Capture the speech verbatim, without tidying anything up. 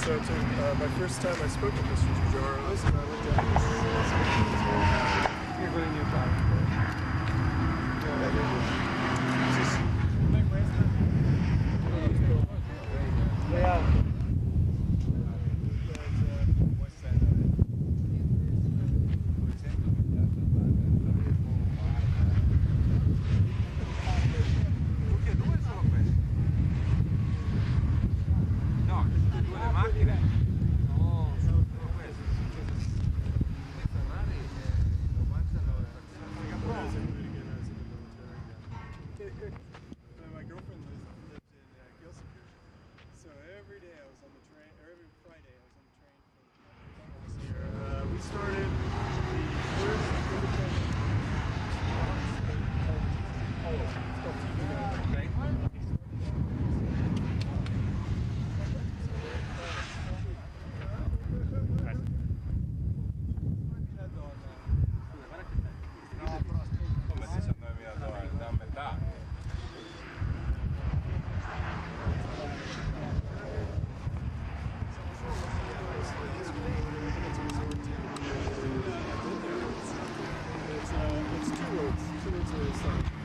So to, uh, my first time I spoke with Mister Giugiaro was when I looked at his... You're going to new product. Yeah. My girlfriend lives, lives in uh, Gilsington, so every day I was on the train, or every Friday I was on the train from here. Uh, we started the first independent it's called T V Guide. It's two words, two words of the song.